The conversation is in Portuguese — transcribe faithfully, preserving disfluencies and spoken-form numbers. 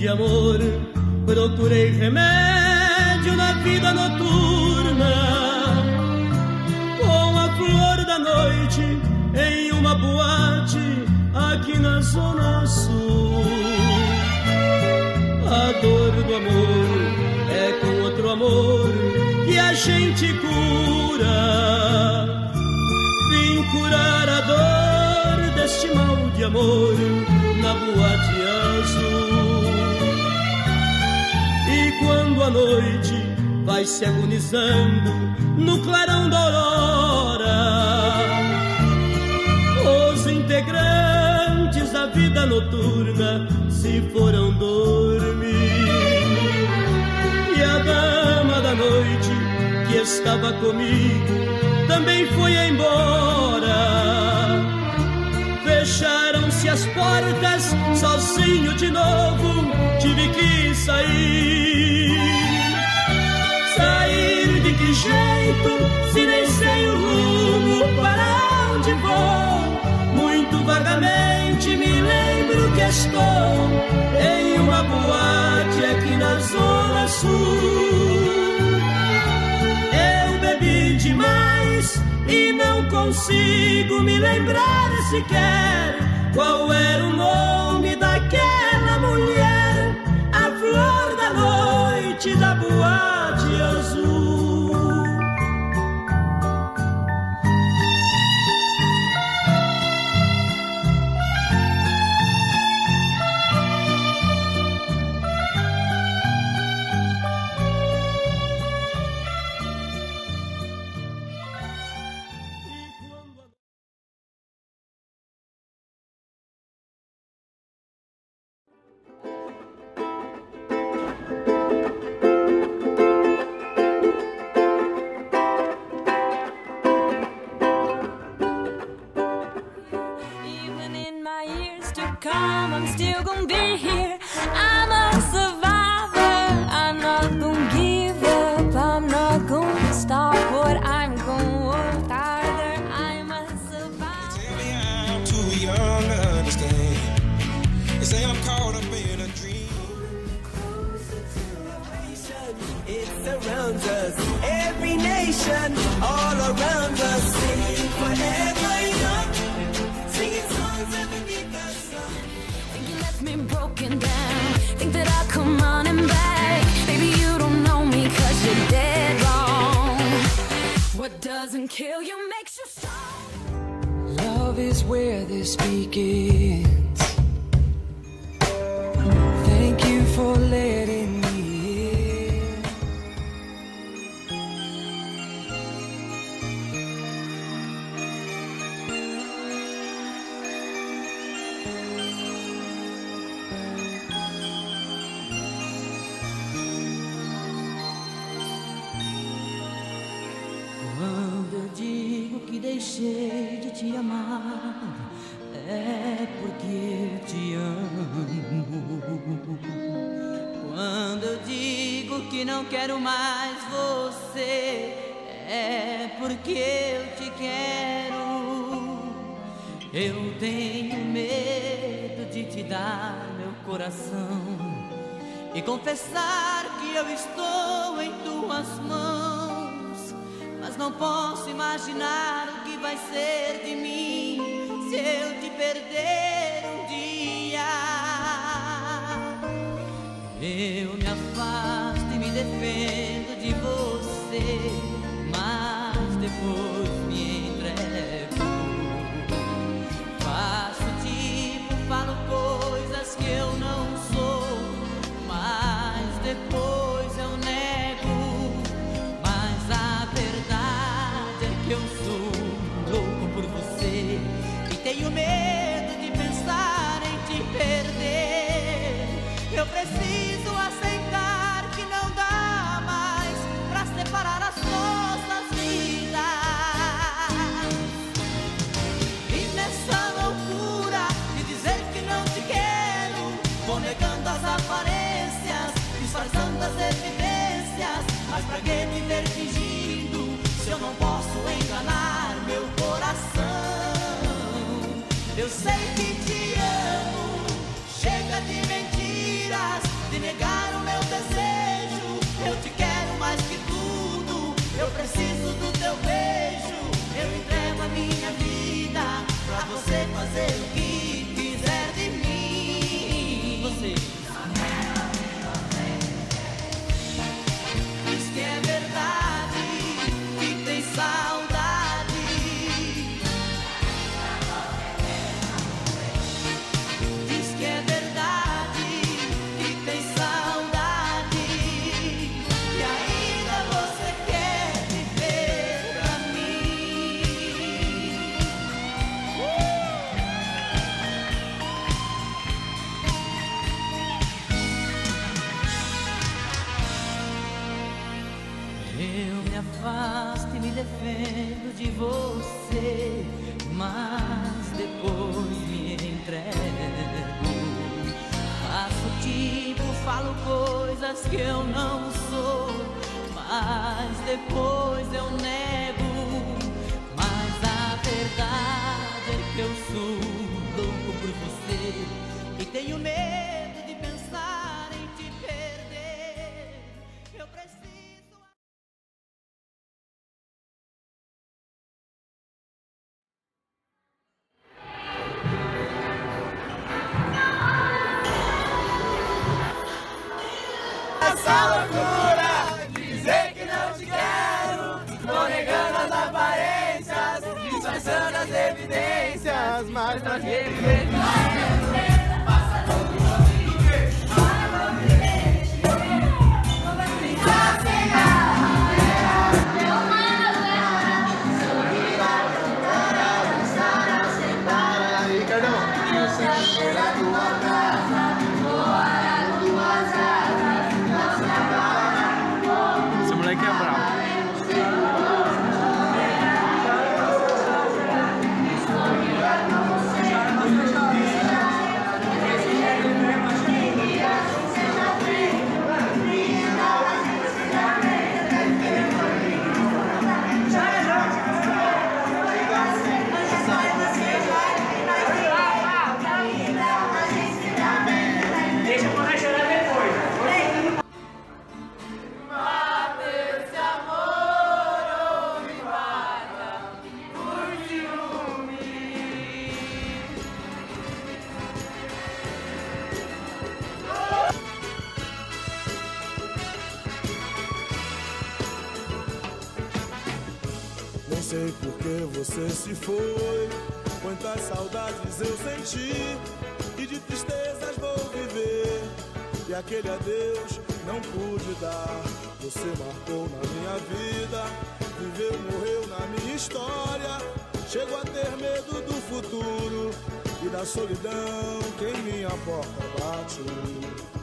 de amor, procurei remédio na vida noturna, com a flor da noite em uma boate aqui na Zona Sul. A dor do amor é com outro amor que a gente cura. Vim curar a dor deste mal de amor na boate azul. E quando a noite vai se agonizando no clarão da aurora, os integrantes da vida noturna se foram dormir. E a dama da noite que estava comigo também foi embora. Fecharam-se as portas, sozinho de novo tive que sair. Sair de que jeito, se nem sei o rumo para onde vou? Muito vagamente me lembro que estou em uma boate aqui na Zona Sul. Eu bebi demais e não consigo me lembrar sequer qual era o nome daquela mulher, a flor da noite da boate azul. Deixei de te amar, é porque eu te amo. Quando eu digo que não quero mais você, é porque eu te quero. Eu tenho medo de te dar meu coração e confessar que eu estou em tuas mãos, mas não posso imaginar o que vai ser de mim se eu te perder um dia. Eu me afasto e me defendo de você, mas depois me entrego. Faço tipo, falo coisas que eu não sou, mas depois eu nego. Mas a verdade é que eu sou louco por você e tenho medo de pensar em te perder. Eu preciso aceitar que não dá mais pra separar as nossas vidas. E nessa loucura de dizer que não te quero, vou negando as aparências, disfarçando as evidências. Mas pra que me ver fingindo se eu não posso enganar meu coração? Eu sei que te amo, chega de mentiras. vida pra você fazer o que quiser de mim. Você diz que é verdade, que tem saudade. Diz que é verdade, que tem saudade. E ainda você quer viver pra mim. Eu me afasto e me defendo de você, mas depois me entrego. Faço tipo, falo coisas que eu não sou, mas depois eu nego. Mas a verdade é que eu sou louco por você e tenho medo de pensar em te perder. Eu preciso. Essa loucura, dizer que não te quero, vou negando as aparências, disfarçando as evidências, mas nós Esse moleque é bravo. Nem sei por que você se foi, quantas saudades eu senti, e de tristezas vou viver, e aquele adeus não pude dar. Você marcou na minha vida, viveu, morreu na minha história. Chego a ter medo do futuro e da solidão que em minha porta bate.